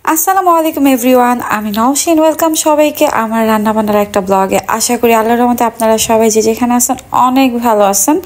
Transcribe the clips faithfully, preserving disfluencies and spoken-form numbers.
আসসালামু আলাইকুম এভরিওয়ান, আমি নওশিন। ওয়েলকাম সবাইকে আমার রান্নাবান্নার একটা ব্লগে। আশা করি আল্লাহর রহমতে আপনারা সবাই যে যেখানে আছেন অনেক ভালো আছেন।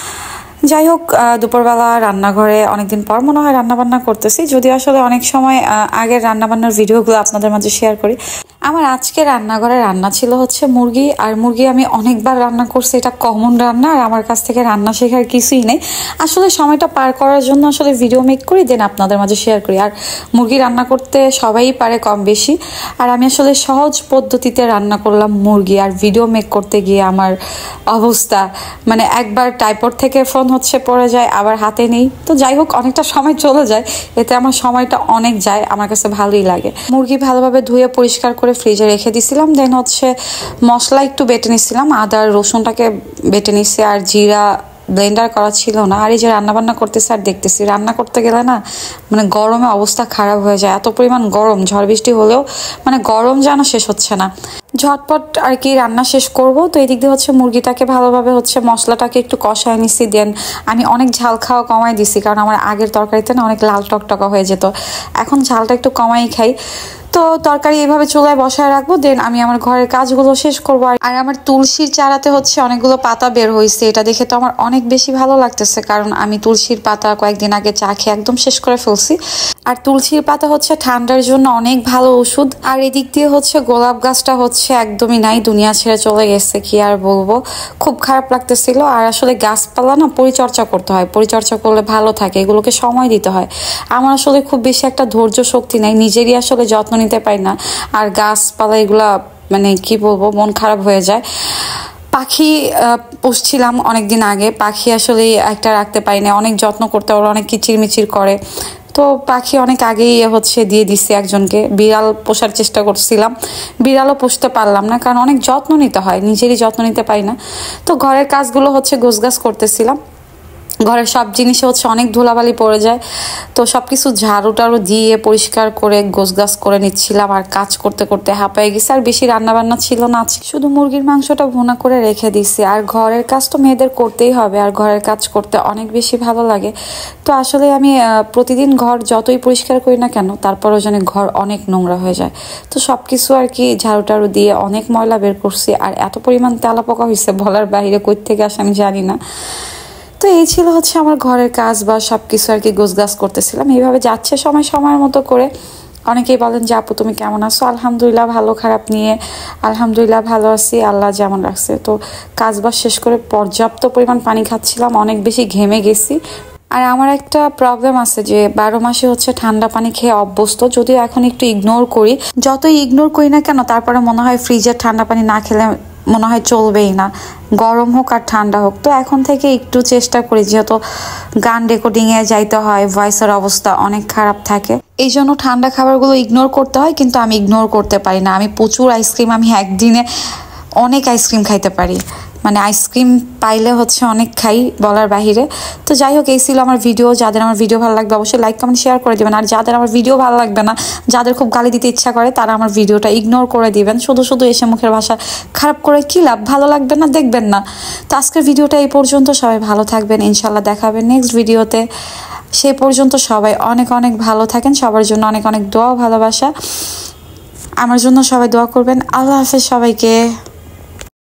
যাই হোক, দুপুরবেলা রান্নাঘরে অনেকদিন পর মনে হয় রান্নাবান্না করতেছি, যদি আসলে অনেক সময় আগের রান্নাবান্নার ভিডিওগুলো আপনাদের মাঝে শেয়ার করি। আমার আজকে রান্নাঘরে রান্না ছিল হচ্ছে মুরগি, আর মুরগি আমি অনেকবার রান্না করছি, এটা কমন রান্না, আর আমার কাছ থেকে রান্না শেখার কিছুই নেই। আসলে সময়টা পার করার জন্য আসলে ভিডিও মেক করি, দেন আপনাদের মাঝে শেয়ার করি। আর মুরগি রান্না করতে সবাই পারে কম বেশি, আর আমি আসলে সহজ পদ্ধতিতে রান্না করলাম মুরগি। আর ভিডিও মেক করতে গিয়ে আমার অবস্থা মানে একবার টাইপড থেকে ফোন হচ্ছে পড়ে যায়, আবার হাতে নেই। তো যাই হোক, অনেকটা সময় চলে যায়, এতে আমার সময়টা অনেক যায়, আমার কাছে ভালোই লাগে। মুরগি ভালোভাবে ধুয়ে পরিষ্কার করে ফ্রিজে রেখে দিছিলাম। দেন হচ্ছে মশলা একটু বেটে নিছিলাম, আদা রসুনটাকে বেটে নিছি, আর জিরা ব্লেন্ডার করা ছিল না। আর এই যে রান্না বান্না করতেছি আর দেখতেছি, রান্না করতে গেলে না মানে গরমে অবস্থা খারাপ হয়ে যায়, এত পরিমাণ গরম, ঝড় বৃষ্টি হলেও মানে গরম যেন শেষ হচ্ছে না। ঝটপট আর কি রান্না শেষ করব। তো এই দিক দিয়ে হচ্ছে মুরগিটাকে ভালোভাবে হচ্ছে মশলাটাকে একটু কষায় নিছি। দেন আমি অনেক ঝাল খাওয়া কমাই দিছি, কারণ আমার আগের তরকারিতে না অনেক লাল টকটকা হয়ে যেত, এখন ঝালটা একটু কমাই খাই। তো তরকারি এইভাবে চুলায় বসায় রাখবো, দেন আমি আমার ঘরের কাজগুলো শেষ করবো। আর আমার তুলসীর চারাতে হচ্ছে অনেকগুলো পাতা বের হয়েছে, এটা দেখে তো আমার অনেক বেশি ভালো লাগতেছে, কারণ আমি তুলসীর পাতা কয়েকদিন আগে চা খেয়ে একদম শেষ করে ফেলছি। আর তুলসীর পাতা হচ্ছে ঠান্ডার জন্য অনেক ভালো ওষুধ। আর এদিক দিয়ে হচ্ছে গোলাপ গাছটা হচ্ছে একদমই নাই, দুনিয়া ছেড়ে চলে গেছে, কি আর বলবো, খুব খারাপ লাগতেছিল। আর আসলে গাছপালা না পরিচর্যা করতে হয়, পরিচর্যা করলে ভালো থাকে, এগুলোকে সময় দিতে হয়। আমার আসলে খুব বেশি একটা ধৈর্য শক্তি নাই, নিজেরই আসলে যত্ন নিতে পারি না। আর গাছপালা এগুলা মানে কি বলবো, মন খারাপ হয়ে যায়। পাখি পুষছিলাম অনেকদিন আগে, পাখি আসলে একটা রাখতে পারি না, অনেক যত্ন করতে, ওরা অনেক কিচিরমিচির করে। তো পাখি অনেক আগেই হচ্ছে দিয়ে দিচ্ছি একজনকে। বিড়াল পোষার চেষ্টা করছিলাম, বিড়ালও পুষতে পারলাম না, কারণ অনেক যত্ন নিতে হয়, নিজেরই যত্ন নিতে পারি না। তো ঘরের কাজগুলো হচ্ছে গোছগাছ করতেছিলাম, ঘরের সব জিনিসে হচ্ছে অনেক ধুলাবালি পড়ে যায়, তো সব কিছু ঝাড়ু টাড়ু দিয়ে পরিষ্কার করে গোছগাছ করে নিচ্ছিলাম। আর কাজ করতে করতে হাঁপায়ে গেছে, আর বেশি রান্না বান্না ছিল না, শুধু মুরগির মাংসটা ভুনা করে রেখে দিছি। আর ঘরের কাজ তো মেয়েদের করতেই হবে, আর ঘরের কাজ করতে অনেক বেশি ভালো লাগে। তো আসলে আমি প্রতিদিন ঘর যতই পরিষ্কার করি না কেন, তারপরও যেন ঘর অনেক নোংরা হয়ে যায়। তো সব কিছু আর কি ঝাড়ু টাড়ু দিয়ে অনেক ময়লা বের করছি, আর এত পরিমাণ তেলাপোকা হয়েছে বলার বাইরে, কই থেকে আসে আমি জানি না। তো এই ছিল হচ্ছে আমার ঘরের কাজ বা সব কিছু আর কি গোছগাছ করতেছিলাম, এইভাবে যাচ্ছে সময় সময়ের মতো করে। অনেকেই বলেন যে আপু তুমি কেমন আছো? আলহামদুলিল্লাহ, ভালো খারাপ নিয়ে আলহামদুলিল্লাহ ভালো আছি, আল্লাহ যেমন রাখছে। তো কাজ বাজ শেষ করে পর্যাপ্ত পরিমাণ পানি খাচ্ছিলাম, অনেক বেশি ঘেমে গেছি। আর আমার একটা প্রবলেম আছে যে বারো মাসে হচ্ছে ঠান্ডা পানি খেয়ে অভ্যস্ত, যদিও এখন একটু ইগনোর করি। যতই ইগনোর করি না কেন, তারপরে মনে হয় ফ্রিজের ঠান্ডা পানি না খেলে মনে হয় চলবেই না, গরম হোক আর ঠান্ডা হোক। তো এখন থেকে একটু চেষ্টা করি, যেহেতু গান রেকর্ডিংয়ে যাইতে হয়, ভয়েসের অবস্থা অনেক খারাপ থাকে, এই জন্য ঠান্ডা খাবারগুলো ইগনোর করতে হয়। কিন্তু আমি ইগনোর করতে পারি না, আমি প্রচুর আইসক্রিম, আমি একদিনে অনেক আইসক্রিম খাইতে পারি, মানে আইসক্রিম পাইলে হচ্ছে অনেক খাই বলার বাহিরে। তো যাই হোক, এই ছিল আমার ভিডিও। যাদের আমার ভিডিও ভালো লাগবে অবশ্যই লাইক কমেন্ট শেয়ার করে দেবেন, আর যাদের আমার ভিডিও ভালো লাগবে না, যাদের খুব গালি দিতে ইচ্ছা করে, তারা আমার ভিডিওটা ইগনোর করে দিবেন। শুধু শুধু এসে মুখের ভাষা খারাপ করে কি লাভ, ভালো লাগবে না, দেখবেন না। তো আজকের ভিডিওটা এই পর্যন্ত, সবাই ভালো থাকবেন, ইনশাল্লাহ দেখা হবে নেক্সট ভিডিওতে। সে পর্যন্ত সবাই অনেক অনেক ভালো থাকেন, সবার জন্য অনেক অনেক দোয়া ভালোবাসা, আমার জন্য সবাই দোয়া করবেন। আল্লাহ হাফেজ সবাইকে।